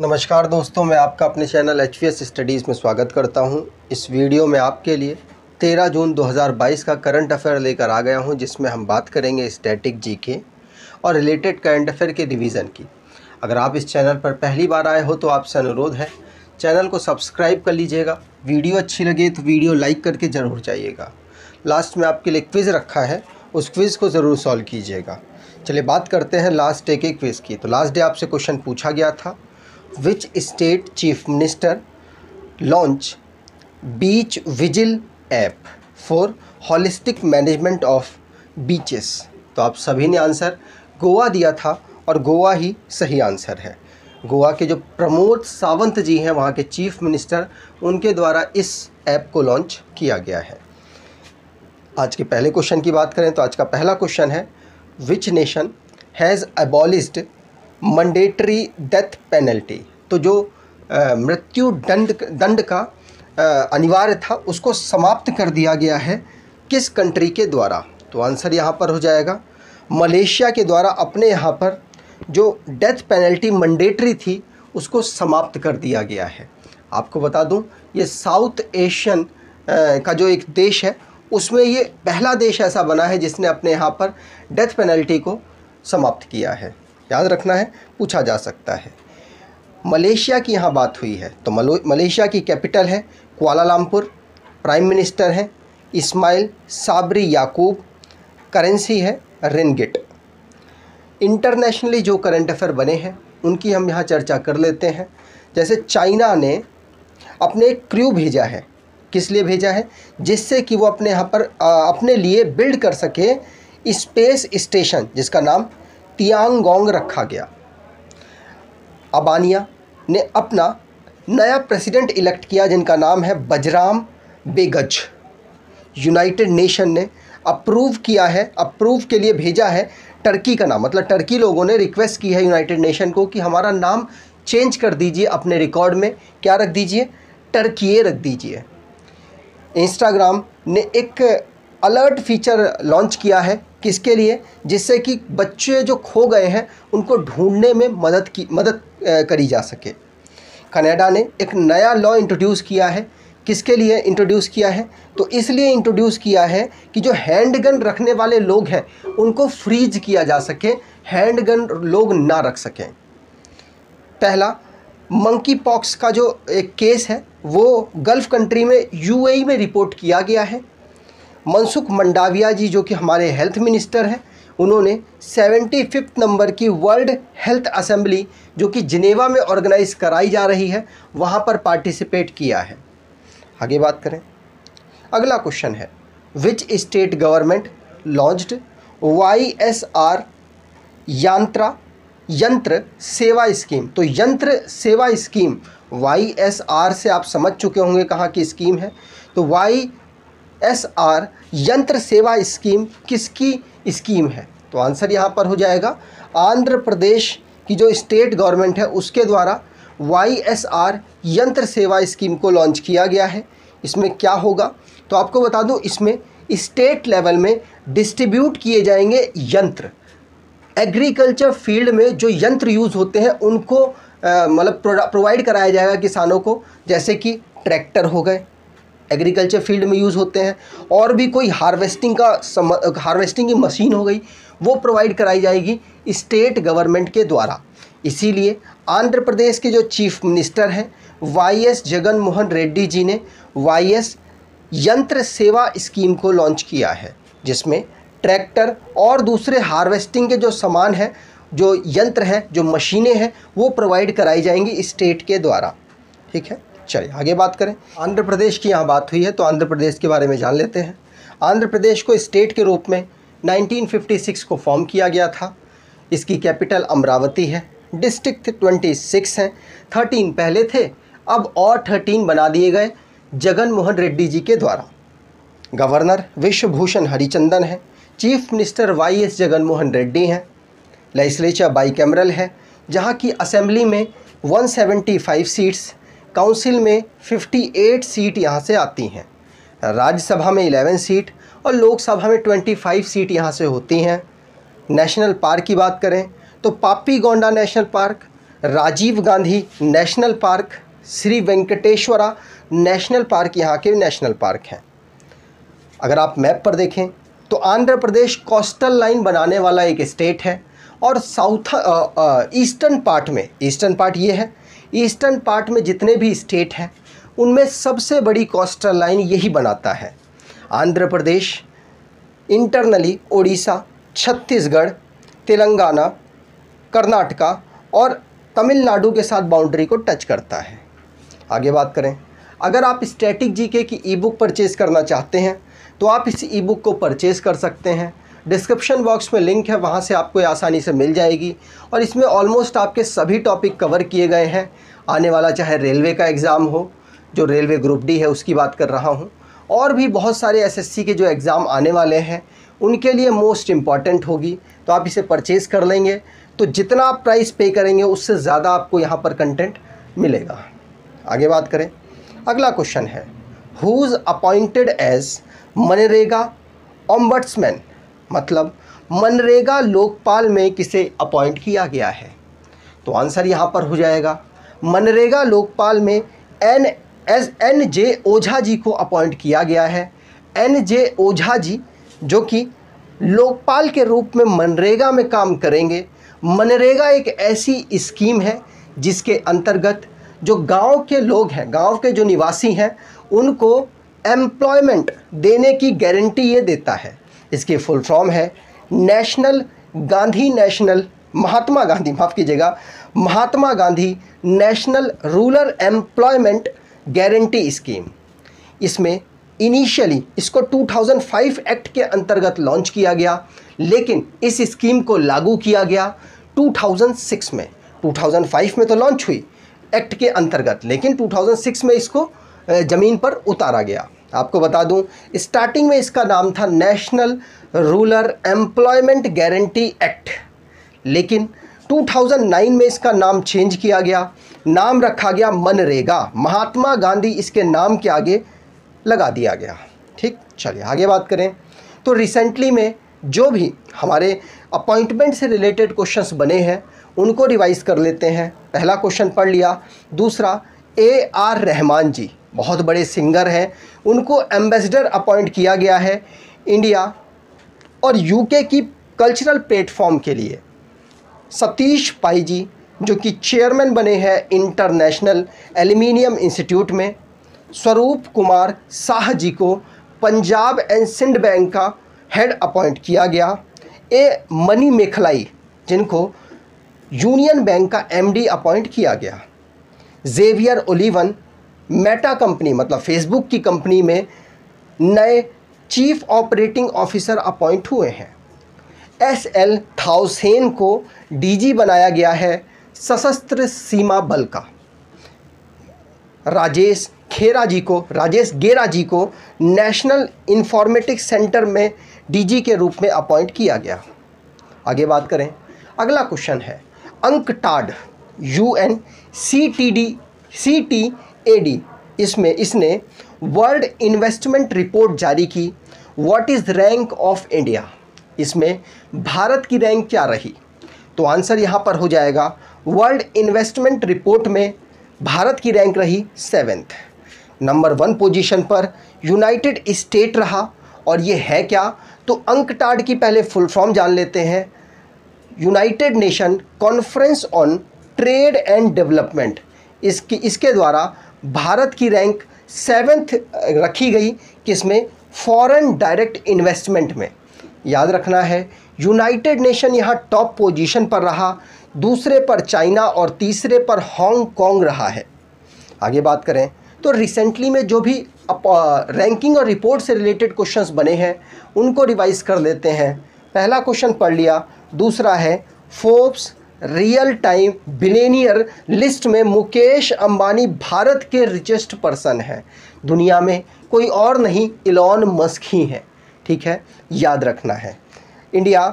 नमस्कार दोस्तों, मैं आपका अपने चैनल HVS स्टडीज़ में स्वागत करता हूं। इस वीडियो में आपके लिए 13 जून 2022 का करंट अफेयर लेकर आ गया हूं, जिसमें हम बात करेंगे स्टैटिक जीके और रिलेटेड करंट अफेयर के रिवीजन की। अगर आप इस चैनल पर पहली बार आए हो तो आपसे अनुरोध है, चैनल को सब्सक्राइब कर लीजिएगा। वीडियो अच्छी लगे तो वीडियो लाइक करके ज़रूर जाइएगा। लास्ट में आपके लिए क्विज़ रखा है, उस क्विज़ को ज़रूर सॉल्व कीजिएगा। चलिए बात करते हैं लास्ट डे के क्विज़ की। तो लास्ट डे आपसे क्वेश्चन पूछा गया था, Which state chief minister launch beach vigil app for holistic management of beaches? तो आप सभी ने आंसर गोवा दिया था और गोवा ही सही आंसर है। गोवा के जो प्रमोद सावंत जी हैं, वहाँ के चीफ मिनिस्टर, उनके द्वारा इस ऐप को लॉन्च किया गया है। आज के पहले क्वेश्चन की बात करें तो आज का पहला क्वेश्चन है, Which nation has abolished mandatory death penalty? तो जो मृत्यु दंड का अनिवार्य था, उसको समाप्त कर दिया गया है किस कंट्री के द्वारा? तो आंसर यहाँ पर हो जाएगा मलेशिया के द्वारा। अपने यहाँ पर जो डेथ पेनल्टी मंडेटरी थी, उसको समाप्त कर दिया गया है। आपको बता दूँ, ये साउथ एशियन का जो एक देश है, उसमें ये पहला देश ऐसा बना है जिसने अपने यहाँ पर डेथ पेनल्टी को समाप्त किया है। याद रखना है, पूछा जा सकता है। मलेशिया की यहाँ बात हुई है तो मलेशिया की कैपिटल है कुआलालंपुर, प्राइम मिनिस्टर हैं इस्माइल साबरी याकूब, करेंसी है रिंगिट। इंटरनेशनली जो करंट अफेयर बने हैं उनकी हम यहाँ चर्चा कर लेते हैं। जैसे चाइना ने अपने एक क्रू भेजा है। किस लिए भेजा है? जिससे कि वो अपने यहाँ पर अपने लिए बिल्ड कर सके स्पेस स्टेशन, जिसका नाम तियांगोंग रखा गया। अबानिया ने अपना नया प्रेसिडेंट इलेक्ट किया, जिनका नाम है बजराम बेगज। यूनाइटेड नेशन ने अप्रूव किया है, अप्रूव के लिए भेजा है टर्की का नाम। मतलब टर्की लोगों ने रिक्वेस्ट की है यूनाइटेड नेशन को कि हमारा नाम चेंज कर दीजिए, अपने रिकॉर्ड में क्या रख दीजिए, टर्की रख दीजिए। इंस्टाग्राम ने एक अलर्ट फीचर लॉन्च किया है। किसके लिए? जिससे कि बच्चे जो खो गए हैं उनको ढूंढने में मदद करी जा सके। कनाडा ने एक नया लॉ इंट्रोड्यूस किया है। किसके लिए इंट्रोड्यूस किया है? तो इसलिए इंट्रोड्यूस किया है कि जो हैंडगन रखने वाले लोग हैं उनको फ्रीज किया जा सके, हैंडगन लोग ना रख सकें। पहला मंकी पॉक्स का जो एक केस है वो गल्फ़ कंट्री में UAE में रिपोर्ट किया गया है। मनसुख मंडाविया जी, जो कि हमारे हेल्थ मिनिस्टर हैं, उन्होंने 75 नंबर की वर्ल्ड हेल्थ असेंबली, जो कि जिनेवा में ऑर्गेनाइज कराई जा रही है, वहाँ पर पार्टिसिपेट किया है। आगे बात करें, अगला क्वेश्चन है, which state government launched YSR Yantra सेवा स्कीम? तो यंत्र सेवा स्कीम YSR से आप समझ चुके होंगे कहाँ की स्कीम है। तो YSR यंत्र सेवा स्कीम किसकी स्कीम है? तो आंसर यहाँ पर हो जाएगा आंध्र प्रदेश की जो स्टेट गवर्नमेंट है उसके द्वारा YSR यंत्र सेवा स्कीम को लॉन्च किया गया है। इसमें क्या होगा? तो आपको बता दूं, इसमें स्टेट लेवल में डिस्ट्रीब्यूट किए जाएंगे यंत्र। एग्रीकल्चर फील्ड में जो यंत्र यूज़ होते हैं उनको मतलब प्रोवाइड कराया जाएगा किसानों को। जैसे कि ट्रैक्टर हो गए, एग्रीकल्चर फील्ड में यूज़ होते हैं, और भी कोई हार्वेस्टिंग की मशीन हो गई, वो प्रोवाइड कराई जाएगी स्टेट गवर्नमेंट के द्वारा। इसीलिए आंध्र प्रदेश के जो चीफ मिनिस्टर हैं YS जगन मोहन रेड्डी जी ने YS यंत्र सेवा स्कीम को लॉन्च किया है, जिसमें ट्रैक्टर और दूसरे हार्वेस्टिंग के जो सामान हैं, जो यंत्र हैं, जो मशीनें हैं, वो प्रोवाइड कराई जाएंगी स्टेट के द्वारा। ठीक है, चलिए आगे बात करें। आंध्र प्रदेश की यहाँ बात हुई है तो आंध्र प्रदेश के बारे में जान लेते हैं। आंध्र प्रदेश को स्टेट के रूप में 1956 को फॉर्म किया गया था। इसकी कैपिटल अमरावती है। डिस्ट्रिक्ट 26 हैं, 13 पहले थे, अब और 13 बना दिए गए जगन मोहन रेड्डी जी के द्वारा। गवर्नर विश्वभूषण हरिचंदन है। Chief minister YS Jagan Mohan Reddy हैं। लेजिस्लेचर बाईकैमरल है, जहाँ की असेंबली में 175 सीट्स, काउंसिल में 58 सीट यहाँ से आती हैं। राज्यसभा में 11 सीट और लोकसभा में 25 सीट यहाँ से होती हैं। नेशनल पार्क की बात करें तो Papikonda national park, Rajiv Gandhi national park, Shri Venkateswara national park यहाँ के नेशनल पार्क हैं। अगर आप मैप पर देखें तो आंध्र प्रदेश कोस्टल लाइन बनाने वाला एक स्टेट है और ईस्टर्न पार्ट में, ईस्टर्न पार्ट ये है, ईस्टर्न पार्ट में जितने भी स्टेट हैं उनमें सबसे बड़ी कोस्टल लाइन यही बनाता है। आंध्र प्रदेश इंटरनली उड़ीसा, छत्तीसगढ़, तेलंगाना, कर्नाटका और तमिलनाडु के साथ बाउंड्री को टच करता है। आगे बात करें, अगर आप स्टैटिक जीके की ई बुक परचेज़ करना चाहते हैं तो आप इस ई बुक को परचेज़ कर सकते हैं। डिस्क्रिप्शन बॉक्स में लिंक है, वहाँ से आपको आसानी से मिल जाएगी और इसमें ऑलमोस्ट आपके सभी टॉपिक कवर किए गए हैं। आने वाला चाहे रेलवे का एग्ज़ाम हो, जो रेलवे ग्रुप डी है उसकी बात कर रहा हूँ, और भी बहुत सारे एसएससी के जो एग्ज़ाम आने वाले हैं उनके लिए मोस्ट इम्पॉर्टेंट होगी। तो आप इसे परचेज़ कर लेंगे तो जितना आप प्राइस पे करेंगे उससे ज़्यादा आपको यहाँ पर कंटेंट मिलेगा। आगे बात करें, अगला क्वेश्चन है हु इज़ अपॉइंटेड एज मनरेगा ओम्बड्समैन, मतलब मनरेगा लोकपाल में किसे अपॉइंट किया गया है? तो आंसर यहाँ पर हो जाएगा मनरेगा लोकपाल में एन जे ओझा जी को अपॉइंट किया गया है। एन जे ओझा जी जो कि लोकपाल के रूप में मनरेगा में काम करेंगे। मनरेगा एक ऐसी स्कीम है जिसके अंतर्गत जो गांव के लोग हैं, गांव के जो निवासी हैं, उनको एम्प्लॉयमेंट देने की गारंटी ये देता है। इसकी फुल फॉर्म है Mahatma Gandhi national rural employment guarantee scheme. इसमें इनिशियली इसको 2005 एक्ट के अंतर्गत लॉन्च किया गया, लेकिन इस स्कीम को लागू किया गया 2006 में। 2005 में तो लॉन्च हुई एक्ट के अंतर्गत, लेकिन 2006 में इसको ज़मीन पर उतारा गया। आपको बता दूं, स्टार्टिंग में इसका नाम था national rural employment guarantee act, लेकिन 2009 में इसका नाम चेंज किया गया, नाम रखा गया मनरेगा। महात्मा गांधी इसके नाम के आगे लगा दिया गया। ठीक, चलिए आगे बात करें तो रिसेंटली में जो भी हमारे अपॉइंटमेंट से रिलेटेड क्वेश्चंस बने हैं उनको रिवाइज कर लेते हैं। पहला क्वेश्चन पढ़ लिया। दूसरा, AR रहमान जी बहुत बड़े सिंगर हैं, उनको एम्बेसडर अपॉइंट किया गया है इंडिया और UK की कल्चरल प्लेटफॉर्म के लिए। सतीश पाई जी जो कि चेयरमैन बने हैं इंटरनेशनल एल्यूमिनियम इंस्टीट्यूट में। स्वरूप कुमार शाह जी को पंजाब एंड सिंध बैंक का हेड अपॉइंट किया गया। मनी मेखलाई जिनको यूनियन बैंक का MD अपॉइंट किया गया। जेवियर ओलिवन मेटा कंपनी मतलब फेसबुक की कंपनी में नए चीफ ऑपरेटिंग ऑफिसर अपॉइंट हुए हैं। SL थाउसेन को DG बनाया गया है सशस्त्र सीमा बल का। राजेश गेरा जी को नेशनल इंफॉर्मेटिक्स सेंटर में DG के रूप में अपॉइंट किया गया। आगे बात करें, अगला क्वेश्चन है अंकटाड UNCTAD, इसमें इसने वर्ल्ड इन्वेस्टमेंट रिपोर्ट जारी की। What is rank of India, इसमें भारत की रैंक क्या रही? तो आंसर यहाँ पर हो जाएगा वर्ल्ड इन्वेस्टमेंट रिपोर्ट में भारत की रैंक रही 7th। नंबर 1 पोजीशन पर यूनाइटेड स्टेट रहा। और ये है क्या? तो अंकटाड की पहले फुल फॉर्म जान लेते हैं। United Nation conference on trade and development, इसके द्वारा भारत की रैंक 7th रखी गई। किसमें? फॉरेन डायरेक्ट इन्वेस्टमेंट में। याद रखना है यूनाइटेड नेशन यहाँ टॉप पोजीशन पर रहा, दूसरे पर चाइना और तीसरे पर हांगकांग रहा है। आगे बात करें तो रिसेंटली में जो भी रैंकिंग और रिपोर्ट से रिलेटेड क्वेश्चंस बने हैं उनको रिवाइज कर लेते हैं। पहला क्वेश्चन पढ़ लिया। दूसरा है Forbes real time billionaire list में मुकेश अंबानी भारत के रिचेस्ट पर्सन हैं। दुनिया में कोई और नहीं, इलॉन मस्क ही हैं। ठीक है, याद रखना है। इंडिया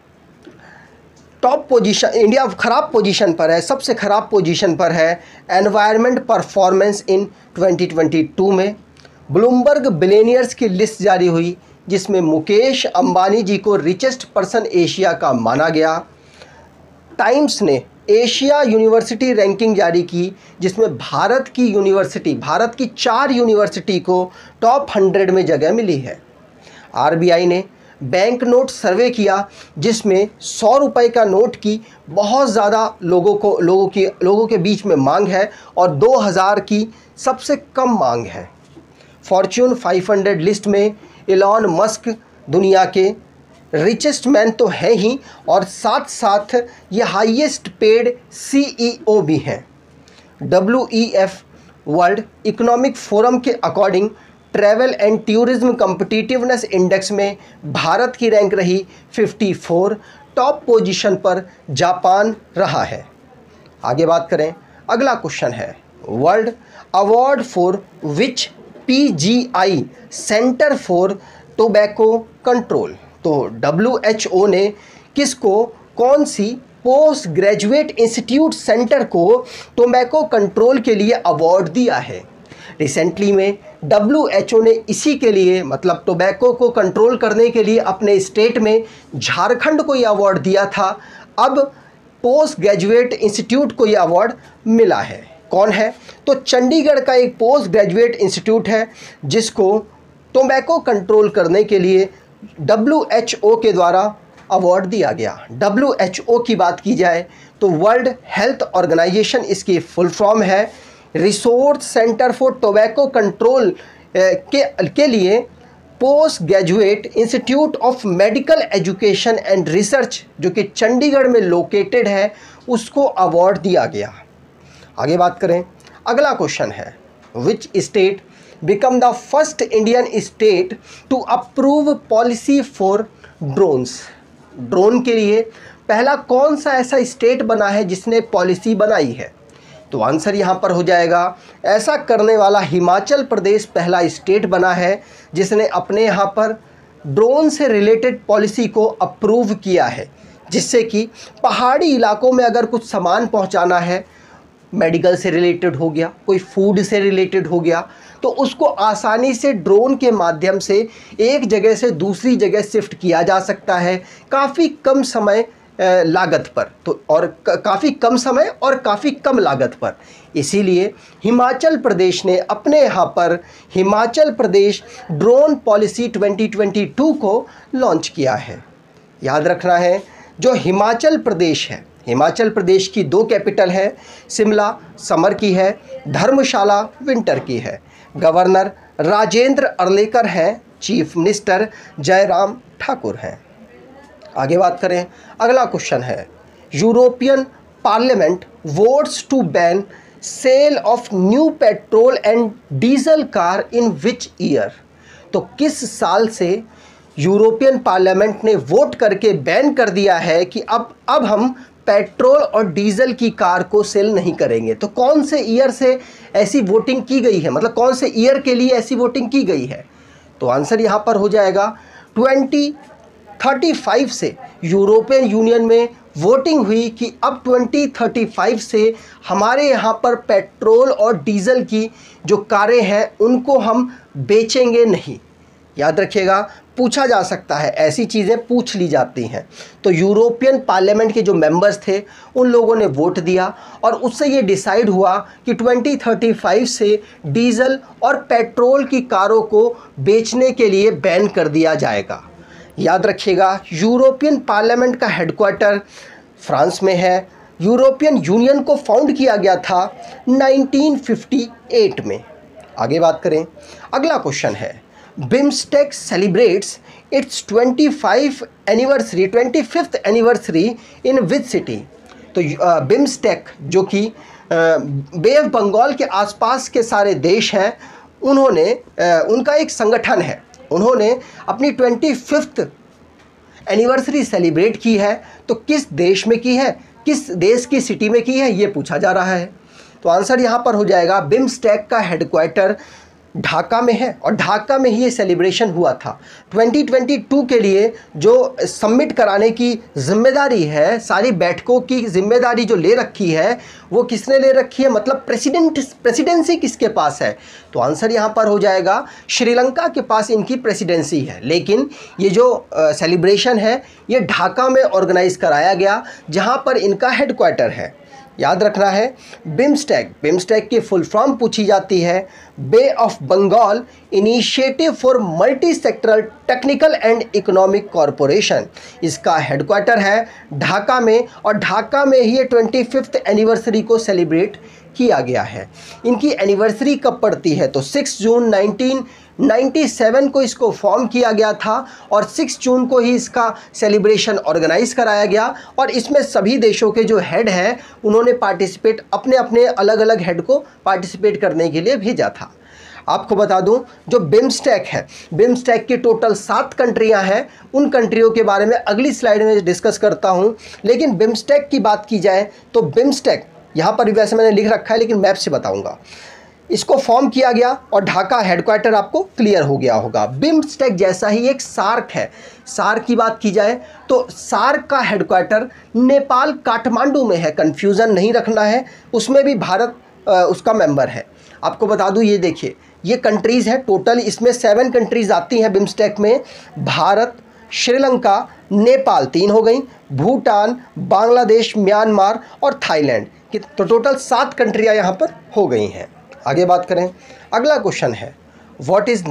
ख़राब पोजीशन पर है, सबसे ख़राब पोजीशन पर है एनवायरनमेंट परफॉर्मेंस इन 2022 में। ब्लूमबर्ग बिलियनियर्स की लिस्ट जारी हुई जिसमें मुकेश अंबानी जी को रिचेस्ट पर्सन एशिया का माना गया। टाइम्स ने एशिया यूनिवर्सिटी रैंकिंग जारी की, जिसमें भारत की 4 यूनिवर्सिटी को टॉप 100 में जगह मिली है। आरबीआई ने बैंक नोट सर्वे किया, जिसमें 100 रुपये का नोट की बहुत ज़्यादा लोगों के बीच में मांग है और 2000 की सबसे कम मांग है। फॉर्च्यून 500 लिस्ट में इलॉन मस्क दुनिया के रिचेस्ट मैन तो हैं ही, और साथ साथ ये हाईएस्ट पेड CEO भी हैं। WEF वर्ल्ड इकोनॉमिक फोरम के according travel and tourism competitiveness index में भारत की रैंक रही 54, टॉप पोजीशन पर जापान रहा है। आगे बात करें, अगला क्वेश्चन है, world award for which PGI centre for tobacco control. तो WHO ने किसको, कौन सी पोस्ट ग्रेजुएट इंस्टीट्यूट सेंटर को टोबैको कंट्रोल के लिए अवार्ड दिया है। रिसेंटली में WHO ने इसी के लिए, मतलब टोबैको को कंट्रोल करने के लिए अपने स्टेट में झारखंड को यह अवार्ड दिया था। अब पोस्ट ग्रेजुएट इंस्टीट्यूट को यह अवार्ड मिला है। कौन है? तो चंडीगढ़ का एक पोस्ट ग्रेजुएट इंस्टीट्यूट है, जिसको टोबैको कंट्रोल करने के लिए WHO के द्वारा अवार्ड दिया गया। WHO की बात की जाए तो वर्ल्ड हेल्थ ऑर्गेनाइजेशन इसकी फुल फॉर्म है। Resource centre for tobacco control के लिए post graduate institute of medical education and research, जो कि चंडीगढ़ में लोकेटेड है, उसको अवार्ड दिया गया। आगे बात करें, अगला क्वेश्चन है, which state become the first Indian state to approve policy for drones. Drone के लिए पहला कौन सा ऐसा स्टेट बना है जिसने पॉलिसी बनाई है? तो आंसर यहाँ पर हो जाएगा, ऐसा करने वाला हिमाचल प्रदेश पहला स्टेट बना है जिसने अपने यहाँ पर ड्रोन से रिलेटेड पॉलिसी को अप्रूव किया है, जिससे कि पहाड़ी इलाकों में अगर कुछ सामान पहुँचाना है, मेडिकल से रिलेटेड हो गया, कोई फूड से रिलेटेड हो गया, तो उसको आसानी से ड्रोन के माध्यम से एक जगह से दूसरी जगह शिफ्ट किया जा सकता है, काफ़ी कम समय लागत पर, तो और काफ़ी कम समय और काफ़ी कम लागत पर। इसीलिए हिमाचल प्रदेश ने अपने यहाँ पर हिमाचल प्रदेश ड्रोन पॉलिसी 2022 को लॉन्च किया है। याद रखना है, जो हिमाचल प्रदेश है, हिमाचल प्रदेश की 2 कैपिटल है, शिमला समर की है, धर्मशाला विंटर की है। गवर्नर राजेंद्र अर्लेकर हैं, चीफ मिनिस्टर जयराम ठाकुर हैं। आगे बात करें, अगला क्वेश्चन है, European parliament votes to ban sale of new petrol and diesel car in which year. तो किस साल से यूरोपियन पार्लियामेंट ने वोट करके बैन कर दिया है कि अब हम पेट्रोल और डीजल की कार को सेल नहीं करेंगे। तो कौन से ईयर से ऐसी वोटिंग की गई है, मतलब कौन से ईयर के लिए ऐसी वोटिंग की गई है? तो आंसर यहाँ पर हो जाएगा 2035 से यूरोपियन यूनियन में वोटिंग हुई कि अब 2035 से हमारे यहाँ पर पेट्रोल और डीजल की जो कारें हैं उनको हम बेचेंगे नहीं। याद रखिएगा, पूछा जा सकता है, ऐसी चीज़ें पूछ ली जाती हैं। तो यूरोपियन पार्लियामेंट के जो मेंबर्स थे उन लोगों ने वोट दिया और उससे ये डिसाइड हुआ कि 2035 से डीजल और पेट्रोल की कारों को बेचने के लिए बैन कर दिया जाएगा। याद रखिएगा, यूरोपियन पार्लियामेंट का हेडक्वार्टर फ्रांस में है। यूरोपियन यूनियन को फाउंड किया गया था 1958 में। आगे बात करें, अगला क्वेश्चन है, BIMSTEC celebrates its 25th anniversary in which city. तो बिम्स्टेक जो कि बे ऑफ बंगाल के आसपास के सारे देश हैं, उन्होंने उनका एक संगठन है, उन्होंने अपनी 25th एनिवर्सरी सेलिब्रेट की है। तो किस देश में की है, किस देश की सिटी में की है, ये पूछा जा रहा है। तो आंसर यहाँ पर हो जाएगा, बिम्स्टेक का हेडक्वार्टर ढाका में है और ढाका में ही ये सेलिब्रेशन हुआ था। 2022 के लिए जो सबमिट कराने की जिम्मेदारी है, सारी बैठकों की जिम्मेदारी जो ले रखी है वो किसने ले रखी है, मतलब प्रेसिडेंसी किसके पास है? तो आंसर यहाँ पर हो जाएगा श्रीलंका के पास इनकी प्रेसिडेंसी है। लेकिन ये जो सेलिब्रेशन है ये ढाका में ऑर्गेनाइज कराया गया, जहाँ पर इनका हेडक्वार्टर है। याद रखना है बिम्स्टेक की फुल फॉर्म पूछी जाती है bay of Bengal initiative for multi sectoral technical and economic corporation. इसका हेडक्वार्टर है ढाका में और ढाका में ही 25th एनिवर्सरी को सेलिब्रेट किया गया है। इनकी एनिवर्सरी कब पड़ती है? तो 6 जून 1997 को इसको फॉर्म किया गया था और 6 जून को ही इसका सेलिब्रेशन ऑर्गेनाइज कराया गया और इसमें सभी देशों के जो हेड हैं उन्होंने पार्टिसिपेट, अपने अपने अलग अलग हेड को पार्टिसिपेट करने के लिए भेजा था। आपको बता दूं जो बिम्स्टेक है, बिम्स्टेक की टोटल 7 कंट्रियां हैं। उन कंट्रियों के बारे में अगली स्लाइड में डिस्कस करता हूं। लेकिन बिम्स्टेक की बात की जाए तो बिम्स्टेक यहाँ पर भी वैसे मैंने लिख रखा है लेकिन मैप से बताऊंगा। इसको फॉर्म किया गया और ढाका हेडक्वार्टर आपको क्लियर हो गया होगा। बिम्स्टेक जैसा ही एक सार्क है। सार्क की बात की जाए तो सार्क का हेडक्वार्टर नेपाल काठमांडू में है, कंफ्यूजन नहीं रखना है। उसमें भी भारत उसका मेंबर है। आपको बता दूं, ये देखिए ये कंट्रीज़ हैं, टोटल इसमें 7 कंट्रीज़ आती हैं बिम्स्टेक में। भारत, श्रीलंका, नेपाल 3 हो गई, भूटान, बांग्लादेश, म्यांमार और थाईलैंड की तो टोटल 7 कंट्रियाँ यहाँ पर हो गई हैं। आगे बात करें, अगला क्वेश्चन है what is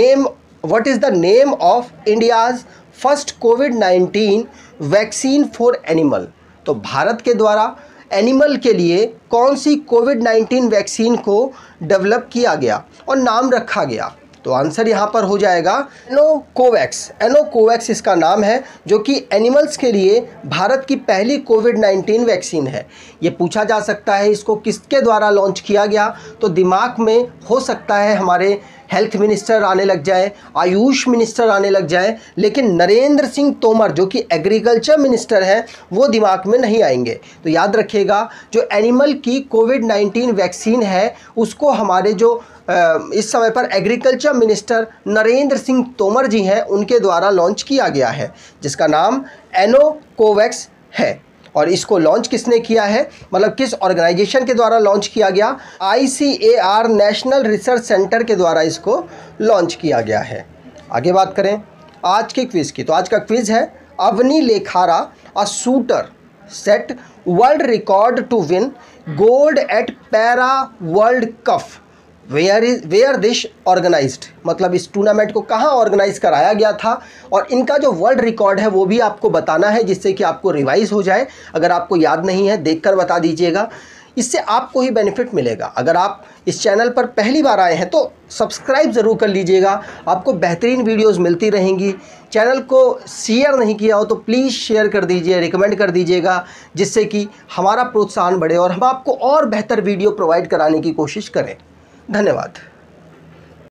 the name of India's first कोविड-19 वैक्सीन फॉर एनिमल। तो भारत के द्वारा एनिमल के लिए कौन सी कोविड-19 वैक्सीन को डेवलप किया गया और नाम रखा गया? तो आंसर यहाँ पर हो जाएगा एनोकोवैक्स इसका नाम है, जो कि एनिमल्स के लिए भारत की पहली कोविड-19 वैक्सीन है। ये पूछा जा सकता है इसको किसके द्वारा लॉन्च किया गया, तो दिमाग में हो सकता है हमारे हेल्थ मिनिस्टर आने लग जाए, आयुष मिनिस्टर आने लग जाए, लेकिन नरेंद्र सिंह तोमर जो कि एग्रीकल्चर मिनिस्टर हैं वो दिमाग में नहीं आएंगे। तो याद रखिएगा जो एनिमल की कोविड-19 वैक्सीन है उसको हमारे जो इस समय पर एग्रीकल्चर मिनिस्टर नरेंद्र सिंह तोमर जी हैं उनके द्वारा लॉन्च किया गया है, जिसका नाम एनोकोवैक्स है। और इसको लॉन्च किसने किया है, मतलब किस ऑर्गेनाइजेशन के द्वारा लॉन्च किया गया? ICAR नेशनल रिसर्च सेंटर के द्वारा इसको लॉन्च किया गया है। आगे बात करें आज के क्विज़ की, तो आज का क्विज़ है Avani Lekhara a shooter set world record to win gold at para world cup where this organised. मतलब इस टूर्नामेंट को कहाँ ऑर्गेनाइज कराया गया था और इनका जो वर्ल्ड रिकॉर्ड है वो भी आपको बताना है, जिससे कि आपको रिवाइज हो जाए। अगर आपको याद नहीं है देखकर बता दीजिएगा, इससे आपको ही बेनिफिट मिलेगा। अगर आप इस चैनल पर पहली बार आए हैं तो सब्सक्राइब ज़रूर कर लीजिएगा, आपको बेहतरीन वीडियोस मिलती रहेंगी। चैनल को शेयर नहीं किया हो तो प्लीज़ शेयर कर दीजिए, रिकमेंड कर दीजिएगा, जिससे कि हमारा प्रोत्साहन बढ़े और हम आपको और बेहतर वीडियो प्रोवाइड कराने की कोशिश करें। धन्यवाद।